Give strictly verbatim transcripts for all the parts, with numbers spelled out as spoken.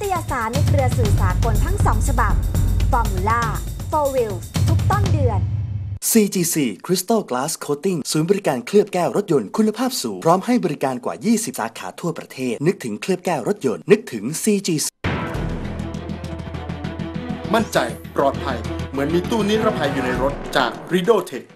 ยสารในเครือสื่อสากลทั้งสองฉบับ Formula โฟร์ Wheels ทุกต้นเดือนซี จี ซี Crystal Glass Coating ศูนย์บริการเคลือบแก้วรถยนต์คุณภาพสูงพร้อมให้บริการกว่า ยี่สิบ สาขาทั่วประเทศนึกถึงเคลือบแก้วรถยนต์นึกถึง ซี จี ซีมั่นใจปลอดภัยเหมือนมีตู้นิรภัยอยู่ในรถจาก Rido Tech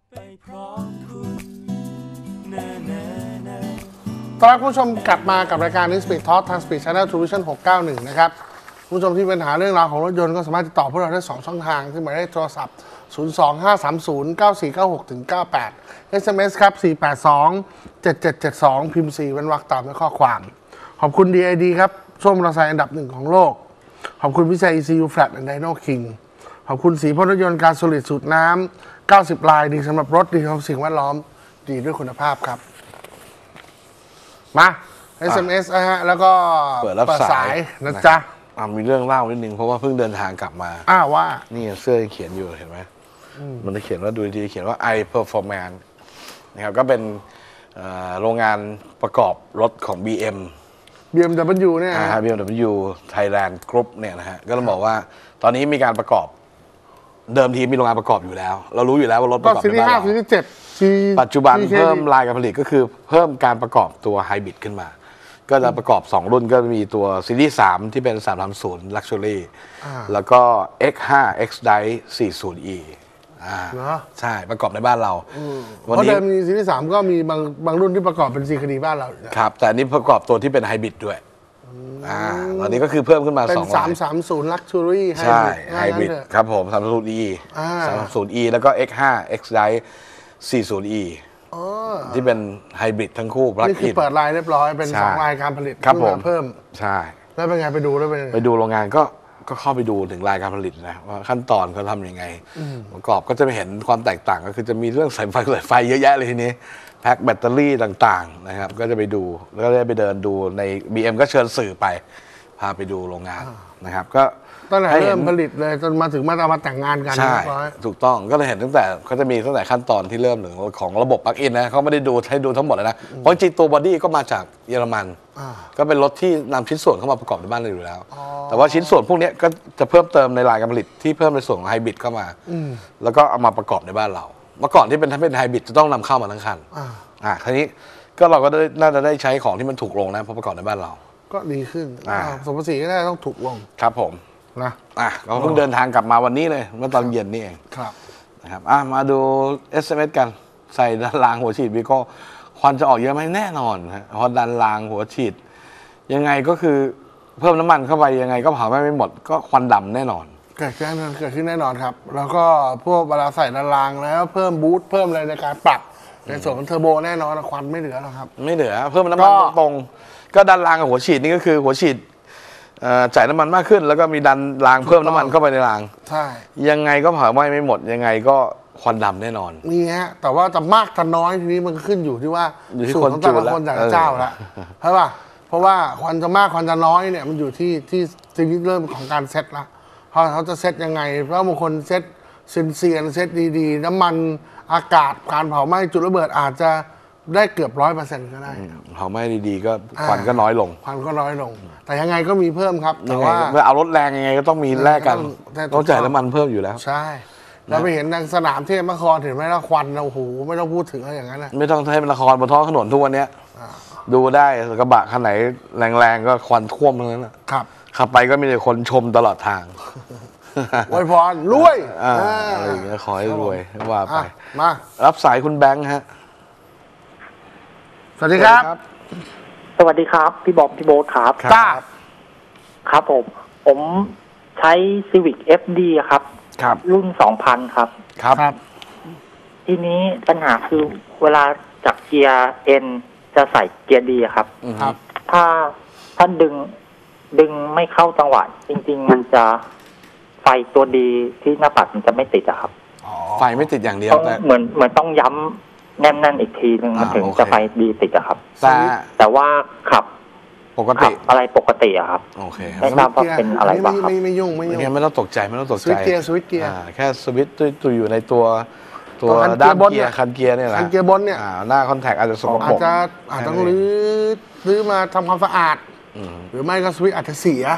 ต้อนรับผู้ชมกลับมากับรายการ Speed Talk ทาง Speed Channel Television หกเก้าหนึ่งนะครับผู้ชมที่มีปัญหาเรื่องราวของรถยนต์ก็สามารถติดต่อพวกเราได้สองช่องทางที่หมายเลขโทรศัพท์ศูนย์ สอง ห้า สาม ศูนย์ เก้า สี่ เก้า หก เก้า แปด เอส เอ็ม เอส ครับสี่ แปด สอง เจ็ด เจ็ด เจ็ด สอง พิมพ์สี่เว้นวรรคตามด้วยข้อความขอบคุณ ดี ไอ ดี ครับช่วงมอเตอร์ไซค์อันดับหนึ่งของโลกขอบคุณวิจัย อี ซี ยู Flat and Dyno King ขอบคุณสีพ่นรถยนต์การโซลิดสูตรน้ำเก้าสิบลายดีสำหรับรถดีสำหรับสิ่งแวดล้อมดีด้วยคุณภาพครับมา เอส เอ็ม เอส นะฮะแล้วก็เปิดรับสายนะจ๊ะอ่ามีเรื่องเล่านิดนึงเพราะว่าเพิ่งเดินทางกลับมาอ้าวว่านี่เสื้อเขียนอยู่เห็นไหมมันจะเขียนว่าดูดีเขียนว่า i performance นะครับก็เป็นโรงงานประกอบรถของ บี เอ็มบี เอ็ม ดับเบิลยู เนี่ยอ่า บี เอ็ม ดับเบิลยู Thailand Group เนี่ยนะฮะก็ต้องบอกว่าตอนนี้มีการประกอบเดิมทีมีโรงงานประกอบอยู่แล้วเรารู้อยู่แล้วว่ารถประกอบในบ้านเราซีรีส์ห้าซีรีส์เจ็ดปัจจุบันเพิ่มลายการผลิตก็คือเพิ่มการประกอบตัวไฮบริดขึ้นมาก็จะประกอบสองรุ่นก็มีตัวซีรีส์สามที่เป็นสามสามศูนย์ Luxury แล้วก็ เอ็กซ์ ห้า X-Drive สี่สิบ อี อ่าใช่ประกอบในบ้านเราเพราะเดิมมีซีรีส์สามก็มีบางบางรุ่นที่ประกอบเป็นซีคดีบ้านเราครับแต่อันนี้ประกอบตัวที่เป็นไฮบริดด้วยอ่าตอนนี้ก็คือเพิ่มขึ้นมาสองเป็นสามสามศูนย์ Luxury ใช่ไฮบริดครับผมสามสามศูนย์ อี สามสามศูนย์ อี แล้วก็ เอ็กซ์ ห้า X-Drive สี่สิบ อีที่เป็นไฮบริดทั้งคู่นี่คือเปิดลายเรียบร้อยเป็นสองลายการผลิตครับผมเพิ่มใช่แล้วเป็นไงไปดูแล้วเป็นไปดูโรงงานก็ก็เข้าไปดูถึงลายการผลิตนะว่าขั้นตอนเขาทำยังไงประกอบก็จะไปเห็นความแตกต่างก็คือจะมีเรื่องสายไฟสายไฟเยอะแยะเลยทีนี้แพ็คแบตเตอรี่ต่างๆนะครับก็จะไปดูแล้วก็ได้ไปเดินดูใน บี เอ็ม ก็เชิญสื่อไปพาไปดูโรงงานนะครับก็ตั้งแต่เริ่มผลิตเลยจนมาถึงมาเอามาแต่งงานกันใช่ถูกต้องก็เลยเห็นตั้งแต่เขาจะมีตั้งแต่ขั้นตอนที่เริ่มถึงของระบบปลั๊กอินนะเขาไม่ได้ดูให้ดูทั้งหมดเลยนะเพราะจริงตัวบอดี้ก็มาจากเยอรมันก็เป็นรถที่นำชิ้นส่วนเข้ามาประกอบในบ้านเราอยู่แล้วแต่ว่าชิ้นส่วนพวกนี้ก็จะเพิ่มเติมในรายการผลิตที่เพิ่มในส่วนของไฮบริดเข้ามาแล้วก็เอามาประกอบในบ้านเราเมื่อก่อนที่เป็นถ้าเป็นไฮบริดจะต้องนำเข้ามาทั้งคันอ่าคราวนี้ก็เราก็ได้น่าจะได้ใช้ของที่มันถูกลงนะพอประกอบในบ้านเราก็ดีขึ้นสมภาษีก็ได้ต้องถูกลงครับผมนะอ่ะเราเพิ่งเดินทางกลับมาวันนี้เลยเมื่อตอนเย็นนี่เองครับนะครับอ่ะมาดู เอส เอ็ม เอส กันใส่ด้านรางหัวฉีดวีโก้ควันจะออกเยอะไหมแน่นอนฮะพอดันรางหัวฉีดยังไงก็คือเพิ่มน้ำมันเข้าไปยังไงก็เผาไม่หมดก็ควันดำแน่นอนเกิดขึ้นเกิดขึ้นแน่นอนครับแล้วก็พวกเวลาใส่ด้านรางแล้วเพิ่มบูทเพิ่มอะไรในการปรับในส่วนของเทอร์โบแน่นอนควันไม่เหลือหรอกครับไม่เหลือเพิ่มน้ำมันตรงก็ดันรางกับหัวฉีดนี่ก็คือหัวฉีดจ่ายน้ำมันมากขึ้นแล้วก็มีดันรางเพิ่มน้ำมันเข้าไปในรางใช่ยังไงก็เผาไหม้ไม่หมดยังไงก็ควันดำแน่นอนนี่ฮะแต่ว่าจะมากจะน้อยทีนี้มันขึ้นอยู่ที่ว่าสูตรของแต่ละคนแต่ละเจ้าละใช่ป่ะเพราะว่าควันจะมากควันจะน้อยเนี่ยมันอยู่ที่ที่ทีนี้เริ่มของการเซ็ตละพอเขาจะเซ็ตยังไงเพราะบางคนเซ็ตเซียนเซียนเซ็ตดีๆน้ำมันอากาศการเผาไหม้จุดระเบิดอาจจะได้เกือบร้อยเปอร์เซ็นต์ก็ได้เผาไหม้ดีๆก็ควันก็น้อยลงควันก็น้อยลงแต่ยังไงก็มีเพิ่มครับแต่ว่าเมื่อเอารถแรงยังไงก็ต้องมีแลกกันต้องจ่ายน้ำมันเพิ่มอยู่แล้วใช่เราไปเห็นในสนามเทพนครเห็นไหมล่ะควันโอ้โหไม่ต้องพูดถึงอะไรอย่างนั้นนะไม่ต้องใช้เป็นละครบนท้องถนนทุกวันนี้ดูได้กระบะคันไหนแรงๆก็ควันท่วมทั้งนั้นครับขับไปก็มีแต่คนชมตลอดทางอวยพรรวยอะไรอย่างเงี้ยขอให้รวยว่าไปมารับสายคุณแบงค์ฮะสวัสดีครับสวัสดีครับพี่บอมพี่โบ๊ทครับครับครับผมผมใช้ Civic เอฟ ดี ครับครับรุ่น สองพัน ครับครับทีนี้ปัญหาคือเวลาจากเกียร์ N จะใส่เกียร์ D ครับครับถ้าถ้าดึงดึงไม่เข้าจังหวะจริงๆมันจะไฟตัวดีที่หน้าปัดมันจะไม่ติดอะครับไฟไม่ติดอย่างเดียวแต่เหมือนเหมือนต้องย้ำแน่นๆอีกทีนึงมันถึงจะไฟดีติดอะครับแต่แต่ว่าขับปกติอะไรปกติอะครับโอเคไม่ทราบว่าเป็นอะไรบ้างครับไม่ไม่ยุ่งไม่ยุ่งไม่ต้องตกใจไม่ต้องตกใจสวิตช์เกียร์สวิตช์เกียร์แค่สวิตช์ตัวอยู่ในตัวตัวด้านเกียร์คันเกียร์เนี่ยแหละคันเกียร์บนเนี่ยหน้าคอนแทคอาจจะสกปรกอาจจะอาจต้องรื้อรื้อมาทำความสะอาดหรือไม่ก็สวิตช์อาจจะเสีย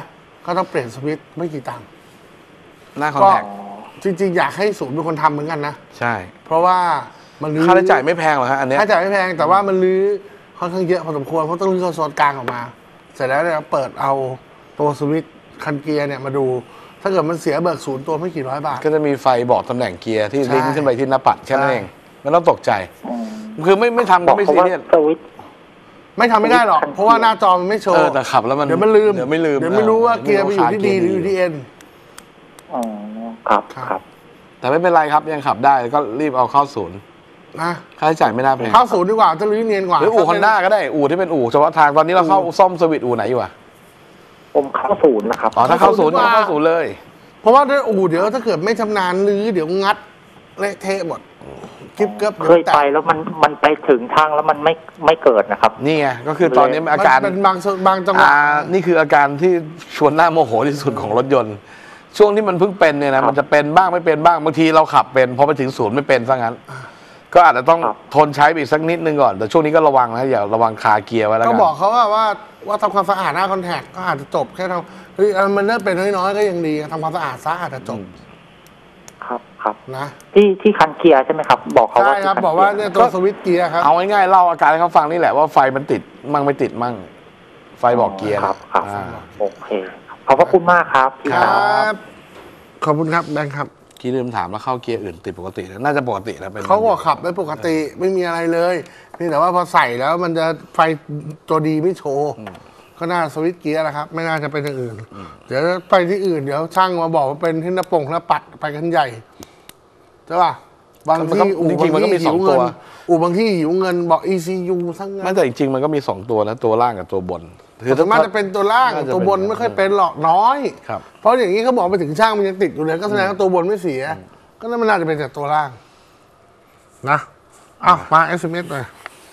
ก็ต้องเปลี่ยนสวิตช์ไม่กี่ตังค์หน้าคอนก็แทคจริงๆอยากให้ศูนย์เป็นคนทำเหมือนกันนะใช่เพราะว่ามันรื้อค่าใช้จ่ายไม่แพงหรอกฮะอันเนี้ยค่าใช้จ่ายไม่แพงแต่ว่ามันรื้อค่อนข้างเยอะพอสมควรเพราะต้องรื้อคอนโซลกลางออกมา เสร็จแล้วเนี่ยเปิดเอาตัวสวิตช์คันเกียร์เนี่ยมาดู ถ้าเกิดมันเสียเบิกศูนย์ตัวไม่กี่ร้อยบาทก็จะมีไฟบอกตำแหน่งเกียร์ที่ใช่ลิงก์ขึ้นไปที่หน้าปัดแค่นั้นใช่เองไม่ต้องตกใจ คือไม่ไม่ทำบก็อกไม่เขาซีว่าเรียสสวิตช์ไม่ทำไม่ได้หรอก เพราะว่าหน้าจอมันไม่โชว์เออแต่ขับแล้วมันเดี๋ยวมันลืมเดี๋ยวไม่ลืมเดี๋ยวไม่รู้ว่าเออเกียร์ไปอยู่ที่ดีหรืออยู่ที่เอ็นอ๋อครับครับครับแต่ไม่เป็นไรครับยังขับได้ก็รีบเอาเข้าศูนย์นะค่าใช้จ่ายไม่น่าแพงเข้าศูนย์ดีกว่าจะรื้อเนียนกว่าหรืออู่ฮอนด้าก็ได้อู่ที่เป็นอู่เฉพาะทางตอนนี้เราเข้าซ่อมสวิตช์อู่ไหนอยู่อะผมเข้าศูนย์นะครับอ๋อถ้าเข้าศูนย์ก็เข้าศูนย์เลยเพราะว่าด้วยอู่เดี๋ยวถ้าเกิดไม่ชำนาญรื้อเดี๋ยวงัดเละเทะหมดกิ๊บเกือบเคยไปแล้วมันมันไปถึงทางแล้วมันไม่ไม่เกิดนะครับนี่ไงก็คือตอนนี้อาการมันเป็นบางส่วนบางจังหวะอ่านี่คืออาการที่ชวนหน้าโมโหที่สุดของรถยนต์ ช่วงที่มันเพิ่งเป็นเนี่ยนะมันจะเป็นบ้างไม่เป็นบ้างบางทีเราขับเป็นพอไปถึงศูนย์ไม่เป็นซะงั้น ก็อาจจะต้องครับทนใช้ไปอีกสักนิดนึงก่อนแต่ช่วงนี้ก็ระวังนะอย่าระวังคาเกียร์ไว้แล้วก็กันบอกเขาว่าว่าว่าทำความสะอาดหน้าคอนแทคก็อาจจะจบแค่ทำเฮ้ยอันมันเริ่มเป็นน้อยๆก็ยังดีทำความสะอาดซะอาจจะจบครับครับนะที่ที่คันเกียร์ใช่ไหมครับ บอกเขาใช่ว่าครับที่คันบอกว่ากียเนี่ยตัวสวิตช์เกียร์ครับเอาง่ายๆเล่าอาการให้เขาฟังนี่แหละว่าไฟมันติดมั่งไม่ติดมั่งไฟบอกเกียร์ครับครับอ่าโอเคขอบพระคุณมากครับพี่คครัรับบ ขอบคุณครับแบงค์ครับคิดลืมถามแล้วเข้าเกียร์อื่นติดปกตินะน่าจะปกตินะเป็นเขาบอกขับได้ปกติไม่มีอะไรเลยเพียงแต่ว่าพอใส่แล้วมันจะไฟตัวดีไม่โชว์ก็น่าสวิตช์เกียร์แหละครับ ไม่น่าจะเป็นอย่างอื่น เดี๋ยวไปที่อื่นเดี๋ยวช่างมาบอกว่าเป็นที่หน้าปงหน้าปัดไปกันใหญ่ใช่ป่ะบางที่อู่จริงๆมันก็มีสองตัวอู่บางที่หิวเงินบอก อี ซี ยู ทั้งนั้ไม่นแต่จริงๆมันก็มีสองตัวนะตัวล่างกับตัวบนส่วนมากจะเป็นตัวล่างน่าจะตัวบนเป็นไม่ค่อยเป็นหรอกน้อยครับเพราะอย่างนี้เขาบอกไปถึงช่างมันยังติดอยู่เลยก็แสดงว่าตัวบนไม่เสีย ก็นั่นมันน่าจะเป็นแต่ตัวล่าง นะอ้าวมาเอสเอ็มเอสเลย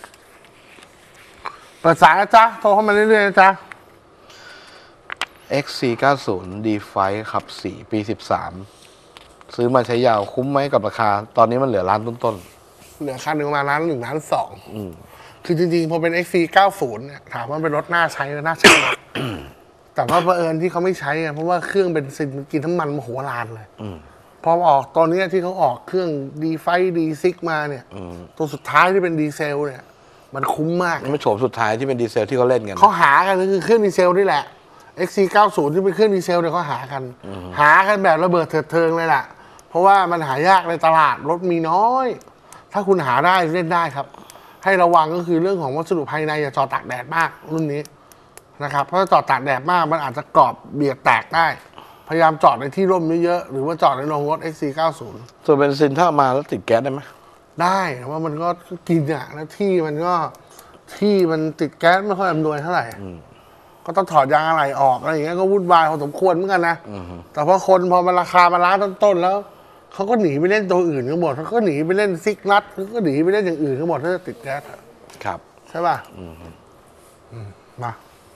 เปิดสายนะจ๊ะโทรเข้ามาเรื่อยๆนะจ๊ะเอ็กซ์ สี่ เก้าศูนย์ ดี ไฟว์ ขับสี่ปีสิบสามซื้อมาใช้ยาวคุ้มไหมกับราคา ตอนนี้มันเหลือล้านต้นเหลือคันหนึ่งประมาณล้านหนึ่งล้านสองคือจริงๆพอเป็น เอ็กซ์ ซี เก้าสิบ เนี่ยถามว่าเป็นรถน่าใช้หรือน่าใช้ แต่ว่าเผอิญที่เขาไม่ใช้ไงเพราะว่าเครื่องเบนซินมันกินน้ำมันมโหฬารเลยพอออกตอนนี้ที่เขาออกเครื่องดีไฟดีซิกมาเนี่ยตัวสุดท้ายที่เป็นดีเซลเนี่ย มันคุ้มมากๆไม่โฉมสุดท้ายที่เป็นดีเซลที่เขาเล่นกันเขาหากันก็คือเครื่องดีเซลนี่แหละ เอ็กซ์ ซี เก้าสิบ ที่เป็นเครื่องดีเซลเนี่ยเขาหากัน หากันแบบระเบิดเถิดเทิงเลยแหละเพราะว่ามันหายากในตลาดรถมีน้อย ถ้าคุณหาได้เล่นได้ครับ ให้ระวังก็คือเรื่องของวัสดุภายในอย่าจอดตากแดดมากรุ่นนี้นะครับเพราะถ้าจอดตากแดดมากมันอาจจะกรอบเบียดแตกได้ พยายามจอดในที่ร่มเยอะๆหรือว่าจอดในโรงรถ เอ็กซ์ ซี เก้าสิบส่วนเบนซินถ้าเอามาแล้วติดแก๊สได้ไหมได้แต่ว่ามันก็กินอะแล้วที่มันก็ที่มันติดแก๊สไม่ค่อยอำนวยเท่าไหร่ก็ต้องถอดยางอะไหล่ออกอะไรอย่างเงี้ยก็วุ่นวายพอสมควรเหมือนกันนะแต่พอคนพอมันราคามาล้านต้นๆแล้วเขาก็หนีไปเล่นตัวอื่นกันหมดเขาก็หนีไปเล่นซิกนัทเขาก็หนีไปเล่นอย่างอื่นกันหมดถ้าจะติดแก๊สอะครับใช่ป่ะอืมมา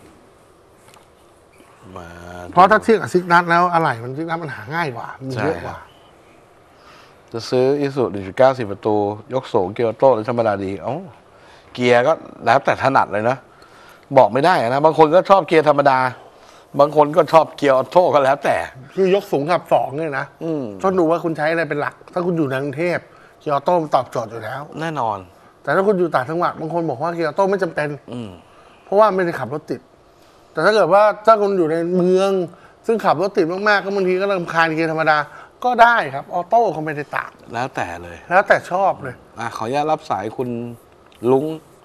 มาเพราะถ้าเทียบกับซิกนัทแล้วอะไหล่มันซิกนัทมันหาง่ายกว่ามีเยอะกว่าจะซื้ออิสุ หนึ่งจุดเก้า สี่ประตู ยกสูงเกียร์ออโต้หรือธรรมดาดีเอ้าเกียร์ก็แล้วแต่ถนัดเลยนะ บอกไม่ได้นะบางคนก็ชอบเกียร์ธรรมดา บางคนก็ชอบเกียร์ออโต้ก็แล้วแต่คือยกสูงขับสองเนี่ยนะอืมต้องดูว่าคุณใช้อะไรเป็นหลัก ถ้าคุณอยู่ในกรุงเทพเกียร์ออโต้มันตอบโจทย์อยู่แล้วแน่นอนแต่ถ้าคุณอยู่ต่างจังหวัดบางคนบอกว่าเกียร์ออโต้ไม่จำเป็นอืมเพราะว่าไม่ได้ขับรถติด แต่ถ้าเกิดว่าถ้าคุณอยู่ในเมือง ซึ่งขับรถติดมากๆก็บางทีก็รำคาญเกียร์ธรรมดาก็ได้ครับออโต้เขาไม่ได้ต่างแล้วแต่เลยแล้วแต่ชอบเลยอ่ะขออนุญาตรับสายคุณลุง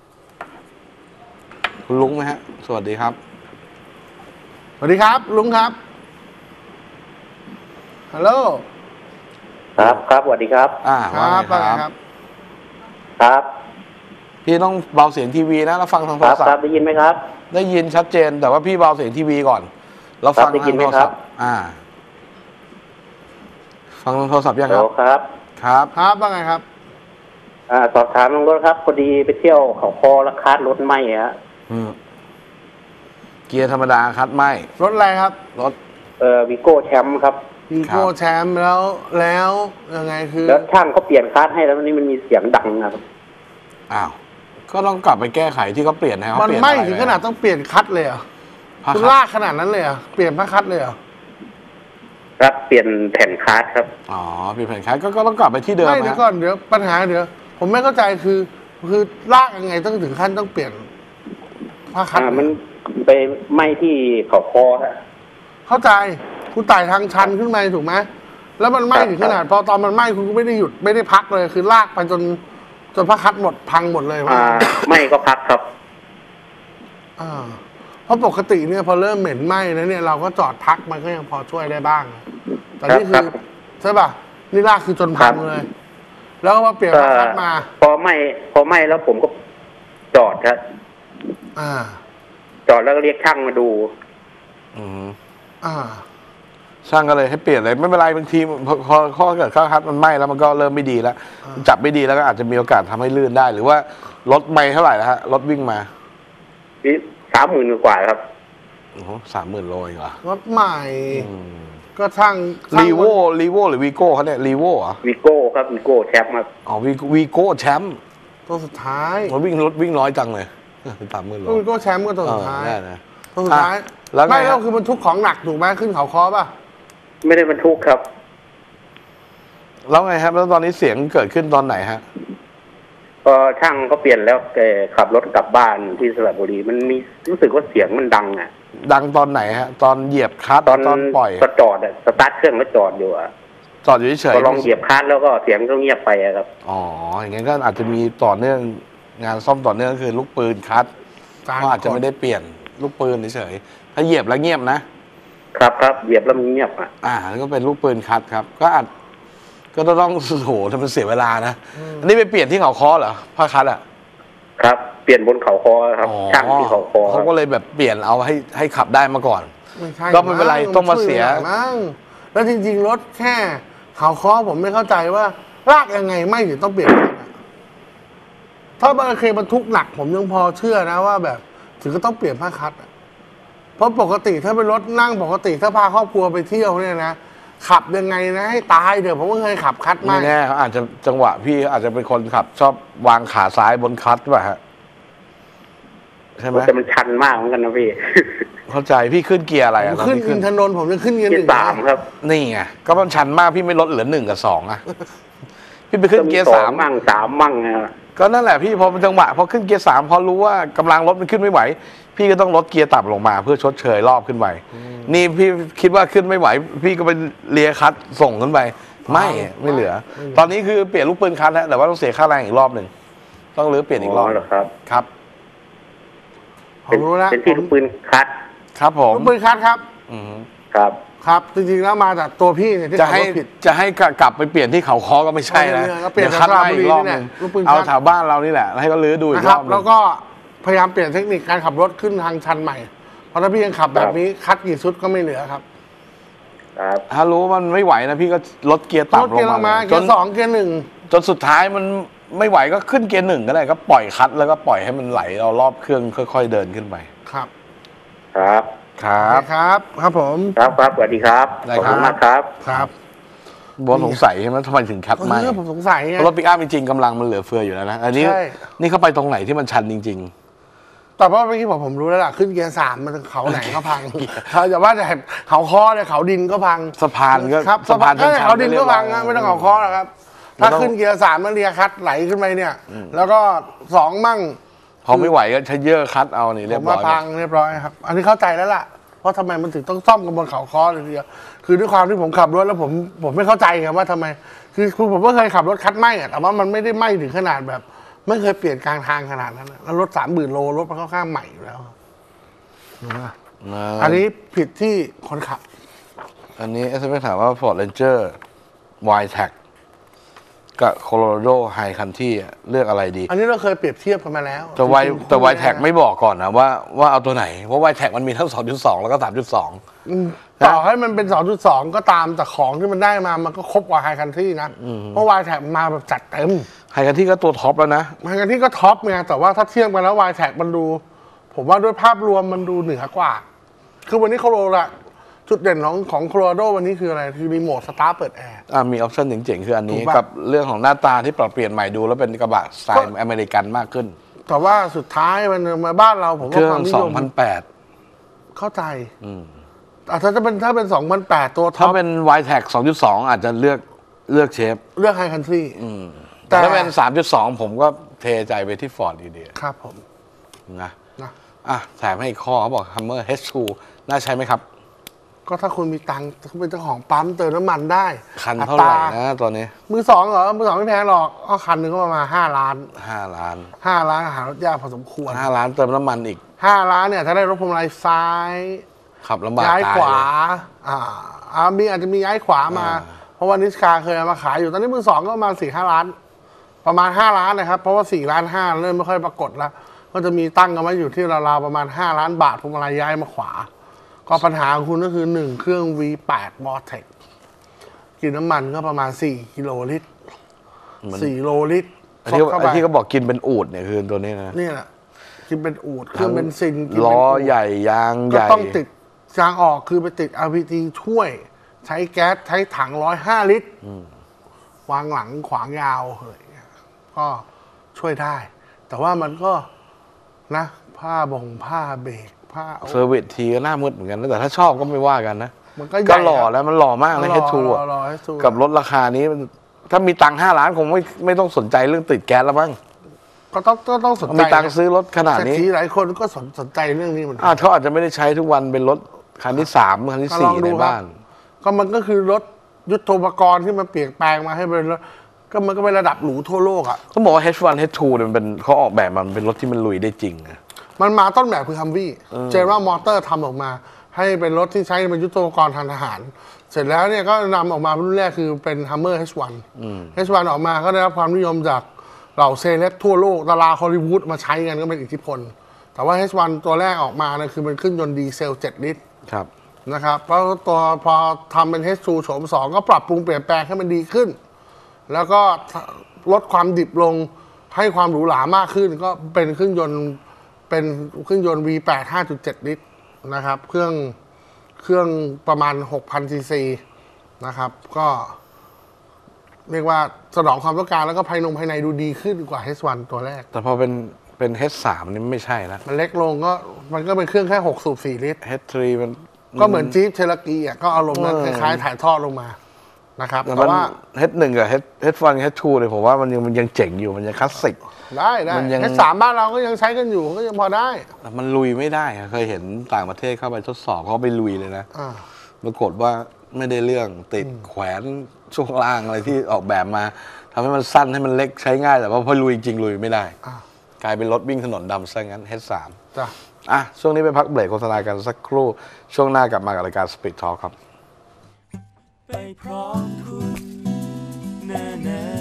คุณลุงไหมฮะ สวัสดีครับสวัสดีครับ ลุงครับฮัลโหลครับครับสวัสดีครับอ่าคว่ารับไงว่าไงคครัรับ บครับพี่ต้องเบาเสียงทีวีนะแล้วฟังทางโทครรับศัคพรับท์ได้ยินไหมครับได้ยินชัดเจน แต่ว่าพี่เบาเสียงทีวีก่อนแล้วฟังครับได้ยิทาน งไหมโทรครัศับพท์อ่า ฟังทางโทรศัพท์ยังฮัลคโหรัลบครับครับครับว่าไงครับอ่าสอบถามลงรถครับพอดีไปเที่ยวเขาคอแล้วคาดรถไหมฮะอืมเกียร์ธรรมดาคัดไม่รถอะไรครับรถเอ่อวิโก้แชมป์ครับวีโก้แชมป์แล้วแล้วยังไงคือแล้วช่างเขาเปลี่ยนคาดให้แล้ววันนี้มันมีเสียงดังนะครับอ้าว ก็ต้องกลับไปแก้ไขที่เขาเปลี่ยนให้เขามันเปลี่ยนไม่อะรถึงขนาดต้องเปลี่ยนคัดเลยเหรอผ้าคุณคัดลากขนาดนั้นเลยเหรอเปลี่ยนผ้าคัดเลยเหรอครับเปลี่ยนแผ่นคาร์ดครับอ๋อเปลี่ยนแผ่นคัดก็ก็ต้องกลับไปที่เดิมไม่เดี๋ยวนะก่อนเดี๋ยวปัญหาเดี๋ยวผมไม่เข้าใจคือ คือลากยังไงต้องถึงขั้นต้องเปลี่ยนผ้าคัดอ่ามันไปไหม้ที่เขาคอฮะเข้าใจคุณไต่ทางชันขึ้นมาถูกไหมแล้วมันไหม้ถึงขนาดพอตอนมันไหม้คุณก็ไม่ได้หยุดไม่ได้พักเลย คือลากไปจนจนผ้าคัดหมดพังหมดเลยอ่าไหม้ก็พักครับอ่าเพราะปกติเนี่ยพอเริ่มเหม็นไหม้แล้วเนี่ยเราก็จอดพักมันก็ยังพอช่วยได้บ้าง แต่นี่คือใช่ป่ะนี่ลากคือจนพังเลย แล้วก็มาเปลี่ยนผ้าคัดมาพอไหม้พอไหม้แล้วผมก็จอดครับอ่าจอดแล้วก็เรียกช่างมาดูอืมอ่าช่างก็เลยให้เปลี่ยนเลยไม่เป็นไรบางทีพอพอข้อเกิดข้าวคัดมันไหม้แล้วมันก็เริ่มไม่ดีแล้ว จับไม่ดีแล้วก็อาจจะมีโอกาสทำให้ลื่นได้ หรือว่ารถไม่เท่าไหร่แล้วฮะรถวิ่งมาสามหมื่นกว่าครับโอ้โหสามหมื่นโลเองเหรอรถใหม่อืมก็ช่างช่างรีโวรีโวหรือวีโก้เขาเนี่ยรีโวเหรอวีโก้ครับวีโก้แชมป์ครับอ๋อวีวีโก้แชมป์ตัวสุดท้ายรถวิ่งรถวิ่งน้อยจังเลยสามหมื่นโลคุณก็แชมป์ก็ตัวสุดท้ายเออได้นะตัวสุดท้ายอ่ะแล้วไงไม่แล้วฮะคือบรรทุกของหนักถูกไหมขึ้นเขาคอป่ะไม่ได้บรรทุกครับแล้วไงครับแล้วตอนนี้เสียงเกิดขึ้นตอนไหนฮะก็ช่างก็เปลี่ยนแล้วแกขับรถกลับบ้านที่สระบุรีมันมีรู้สึกว่าเสียงมันดังอ่ะดังตอนไหนฮะ ตอนเหยียบคลัตช์ตอนตอนปล่อยก็จอดอะสตาร์ทเครื่องแล้วจอดอยู่อะจอดอยู่เฉยพอลองเหยียบคลัตช์แล้วก็เสียงก็เงียบไปอะครับอ๋ออย่างงั้นก็อาจจะมีต่อเนื่องงานซ่อมต่อเนื่องก็คือลูกปืนคลัตช์การก็อาจจะไม่ได้เปลี่ยนลูกปืนเฉยๆถ้าเหยียบแล้วเงียบนะครับครับเหยียบแล้วมันเงียบอ่ะอ่าแล้วก็เป็นลูกปืนคลัตช์ครับ ก็อาจก็ต้องโอ้โหทำมันเสียเวลานะอันนี้ไปเปลี่ยนที่เขาคอเหรอผ้าคลัตช์อ่ะครับ เปลี่ยนบนเขาคอครับอ๋อช่างที่เขาคอคเขารับก็เลยแบบเปลี่ยนเอาให้ให้ขับได้มาก่อนไม่ใช่ก็ไม่เป็นไรต้องมาเสียช่วหน่อมั้งแล้วจริงๆรถแค่เขาคอผมไม่เข้าใจว่าลากยังไงไม่ถึงต้องเปลี่ยนคันอะถ้าบางเคบรรทุกหนักผมยังพอเชื่อนะว่าแบบถึงก็ต้องเปลี่ยนผ้าคัดอะเพราะปกติถ้าเป็นรถนั่งปกติถ้าพาครอบครัวไปเที่ยวเนี่ยนะขับยังไงนะให้ตายเดี๋ยวผมก็เคยขับคัดไม่ไม่แน่เขาอาจจะจังหวะพี่อาจจะเป็นคนขับ ชอบวางขาซ้ายบนคลัตช์ป่ะฮะใช่ไหมแต่มันชันมากเหมือนกันนะพี่เข้าใจพี่ขึ้นเกียร์อะไรผมอะตอนขึ้นที่อิขึ้นนทนนท์ผมจะขึ้นเกียร์หที่นึ่งสามครับนี่ไงก็มันชันมากพี่ไม่ลดเหลือหนึ่งกับสองอะพี่ไปขึ้นเกียร์สอสาง มมั่งสามมั่งอะก็นั่นแหละพี่พอจังหวะพอขึ้นเกียร์สามพอรู้ว่ากำลังรถมันขึ้นไม่ไหว พี่ก็ต้องลดเกียร์ต่ำลงมาเพื่อชดเชยรอบขึ้นไปนี่พี่คิดว่าขึ้นไม่ไหว พี่ก็ไปเลียคัดส่งขึ้นไป ไม่ไม่เหลือ ตอนนี้คือเปลี่ยนลูกปืนคัดแล้วแต่ว่าต้องเสียค่าแรงอีกรอบหนึ่งต้องรื้อเปลี่ยนอีกรอบเหรอครับครับผมรู้แล้วเป็นที่ลูกปืนคัดครับผมลูกปืนคัดครับอืมครับครับ จริงๆแล้วมาจากตัวพี่เนี่ยที่จะขับให้รถผิดจะให้กลับไปเปลี่ยนที่เขาคอก็ไม่ใช่นะไม่ไม่ก็เปลี่ยนดี๋วคัดจากมาอีกรอบหนึงลูกปืนคัดเอาแถวบ้านเรานี่แหละให้เขาลื้อดูอีนะกครรัอบหนึงแล้วก็พยายามเปลี่ยนเทคนิคการขับรถขึ้นทางชันใหม่ เพราะถ้าพี่ยังขับแบบนี้คัดกี่ชุดก็ไม่เหลือครับครับถ้ารู้ว่ามันไม่ไหวนะพี่ก็ลดเกียร์รถต่ำลเกียงร์ลงมามาเกียร์สองเกียร์หนึ่งจนสุดท้ายมันไม่ไหวก็ขึ้นเกียร์หนึ่งก็ได้ก็ปล่อยคัดแล้วก็ปล่อยให้มันไหลเอารอบเครื่องค่อยๆเดินขึ้นไปครับครับครับครับ ครับผมครับครับสวัสดีครับได้ขอบครับคุณมากครับครับบอสสงสัยใช่ไหมทำไมถึงคัดไม่เออผมสงสัยไงเพราะรถปิกอัพจริงๆกำลังมันเหลือเฟืออยู่แล้วนะอันนี้ใช่นี่เข้าไปตรงไหนที่มันชันจริงแต่ว่าเมื่อกี้ผมผมรู้แล้วล่ะขึ้นเกียร์สามมันเขาไหนก็พังเขาอย่าว่าแต่เขาคอเลยเขาดินก็พังๆ สะพานก็ครับสะพานชันๆเขาดินก็พังเรียบร้นะอยไม่ต้องเขาคอหรอกครับ ถ้าขึ้นเกียร์สามมันเรียคัดไหลขึ้นไปเนี่ย แล้วก็สองมั่งพอไม่ไหวก็ใช้เยอะคัดเอานี่ผเรียบมร้ว่าอยพังเรียบร้อยครับ อันนี้เข้าใจแล้วล่ะว่าทำไมมันถึงต้องซ่อมกันบนเขาคอเลยทีเดียวคือด้วยความที่ผมขับรถแล้วผมผมไม่เข้าใจครับว่าทำไม คือคือผมก็เคยขับรถคัดไหมอะแต่ว่ามันไม่ได้ไหมถึงขนาดแบบ ไม่เคยเปลี่ยนกลางทางขนาดนั้นอะแล้วรถสามหมื่นโลรถมันค่อนข้างใหม่อยู่แล้วถูกไหมนะอันนี้ผิดที่คนขับอันนี้เอสเอ็มเอสถามว่า Ford Ranger Y Tech กับ Colorado High Country อะเลือกอะไรดีอันนี้เราเคยเปรียบเทียบกันมาแล้วแต่ Y จริงๆแต่คู่ Y Tech ไม่บอกก่อนนะว่าว่าเอาตัวไหน เพราะ Y Tech มันมีทั้ง สองจุดสอง แล้วก็ สามจุดสองอืมต่อให้มันเป็น สองจุดสอง ก็ตามแต่ของที่มันได้มามันก็ครบกว่าไฮคันที่นะเพราะวายแท็กมาแบบจัดเต็ม High Country ก็ตัวท็อปแล้วนะไฮคันที่ก็ท็อปไงแต่ว่าถ้าเทียบกันแล้ววายแท็กมันดู ผมว่าด้วยภาพรวมมันดูเหนือกว่า คือวันนี้โคโรละจุดเด่นของของโคโรราโดวันนี้คืออะไรคือรีโมทสตาร์ทเปิดแอร์อ่ามีออปชั่นเจ๋งๆ คืออันนี้ถูกปะกับเรื่องของหน้าตาที่ปรับเปลี่ยนใหม่ดูแล้วเป็นกระบะสไตล์อเมริกันมากขึ้นแต่ว่าสุดท้ายมันมาบ้านเราผมเคว่ารื่อความงนิสยองมพันแปดเข้าใจอืมอ่ะถ้าจะเป็นถ้าเป็นสองพันแปดตัวท็ถ้าอปเป็น วาย แท็ก สองจุดสอง อาจจะเลือกเลือกเชฟเลือกไฮคันทรีอืมแต่แต่ถ้าเป็น สามจุดสอง ผมก็เทใจไปที่ฟอร์ดดีครับผมๆนะนะอ่ะแถมให้อีกข้อเขาบอก Hummer เอช ทู น่าใช้ไหมครับก็ถ้าคุณมีตังค์คุณเป็นเจ้าของปั๊มเติมน้ำมันได้คันเท่าไหร่อัตนะตอนนี้มือสองเหรอ มือสองไม่แพงหรอกก็คันหนึ่งก็ประมาณห้าล้านห้าล้านห้าล้านหารถยากพอสมควรห้าล้านเติมน้ำมันอีกห้าล้านเนี่ยถ้าได้รถพวงมาลัยซ้ายขับลำบากย้ายตายขวาเลยอ่าอ่ามีอาจจะมีย้ายขวามาอ่าเพราะว่านิสคาเคยเอามาขายอยู่ตอนนี้มือสองก็ประมาณสี่ห้าล้าน ประมาณห้าล้านนะครับ เพราะว่าสี่ล้านห้าเริ่มไม่ค่อยปรากฏแล้ว ก็จะมีตั้งกันไว้อยู่ที่ราวๆประมาณห้าล้านบาทพวงมาลัยย้ายมาขวา ก็ปัญหาของคุณก็คือหนึ่งเครื่อง วี แปด Vortex กินน้ำมันก็ประมาณสี่กิโลลิตรสี่โลลิตรไอ้ที่เข้าไอ้ไปที่เขาบอกกินเป็นอูดเนี่ยคือตัวนี้นะนี่แหละกินเป็นอูดเครื่องเบนซินกินล้เป็นออูฐใหญ่ยางใหก็ญ่ต้องติดยางออกคือไปติด แอล พี จี ช่วย ใช้แก๊สใช้ถังร้อยห้าลิตรวางหลังขวางยาวอะไรอย่างเงี้ยก็ช่วยได้ แต่ว่ามันก็นะ ผ้าบ่งผ้าเบรกผ้าเซอร์วิสทีก็หน้ามืดเหมือนกันนะแต่ถ้าชอบก็ไม่ว่ากันนะมันก็ใหญ่ก็หล่อแล้วมันหล่อมากนะเฮดทูหล่อหล่อ เอช ทูกับรถราคานี้มันถ้ามีตังค์ห้าล้านคงไม่ไม่ต้องสนใจเรื่องติดแก๊สแล้วมั้งก็ต้องก็ต้องสนใจมีตังค์ซื้อรถขนาดเศรษนี้ฐีหลายคนก็สนสนใจเรื่องนี้เหมือนกัอ่าเขาอาจจะไม่ได้ใช้ทุกวันเป็นรถคันที่สามคันที่ก็ลสี่องในดูครับบ้านก็มันก็คือรถยุทโธปกรณ์ที่มันเปลี่ยนแปลงมาให้เป็นรถก็มันก็เป็นระดับหรูทั่วโลกอ่ะต้องบอกว่า เอช วัน เอช ทู เนี่ยมันเป็นเขาออกแบบมันเป็นรถที่มันลุยได้จริงนะมันมาต้นแบบคือฮัมวี่เจนว่ามอเตอร์ทำออกมา ให้เป็นรถที่ใช้เป็นยุทโธปกรณ์ทางทหาร เสร็จแล้วเนี่ยก็นำออกมารุ่นแรกคือเป็น Hummer เอช วัน เอช วัน ออกมาก็ได้รับความนิยมจากเหล่าเซเลบทั่วโลกดาราฮอลลีวูดมาใช้กันก็เป็นอิทธิพล แต่ว่า เอช วัน ตัวแรกออกมาเนี่ยคือเป็นเครื่องยนต์ดีเซลเจ็ดลิตรครับนะครับเพราะตัวพอทำเป็น เอช ทู โฉมสองก็ปรับปรุงเปลี่ยนแปลงให้มันดีขึ้น แล้วก็ลดความดิบลงให้ความหรูหรามากขึ้น ก็เป็นเครื่องยนต์เป็นเครื่องยนต์ วี แปด ห้าจุดเจ็ด ลิตรนะครับเครื่องเครื่องประมาณ หกพัน ซีซีนะครับก็เรียกว่าสนองความต้องการแล้วก็ภายนงภายในดูดีขึ้นกว่า เอช วัน ตัวแรกแต่พอเป็นเป็น เอช ทรี นี่ไม่ใช่นะมันเล็กลงก็มันก็เป็นเครื่องแค่หกสูบสี่ลิตรเอช ทรี มันก็เหมือนจี๊ปเชลกีอ่ะก็อารมณ์นั้นเอคอล้ายๆถ่ายทอดลงมานะครับแต่แต่ว่าว่าเอช วัน กับ เอช วัน เอช ทู เนี่ยผมว่ามันยังมันยังเจ๋งอยู่มันยังคลาสสิกได้ได้มันยังเอสสามบ้านเราก็ยังใช้กันอยู่ก็ยังพอได้แต่มันลุยไม่ได้อะเคยเห็นต่างประเทศเข้าไปทดสอบเขาไปลุยเลยนะอ่าปรากฏว่าไม่ได้เรื่องติดแขวนช่วงล่างอะไรที่ออกแบบมาทำให้มันสั้นให้มันเล็กใช้ง่ายแต่ว่าพอลุยจริงลุยไม่ได้อ่ากลายเป็นรถวิ่งถนนดำซะงั้น เอช ทรีจ้ะอ่ะช่วงนี้ไปพักเบรกโฆษณากันสักครู่ช่วงหน้ากลับมากับรายการ Speed Talk ครับไปพร้อมคุณแน่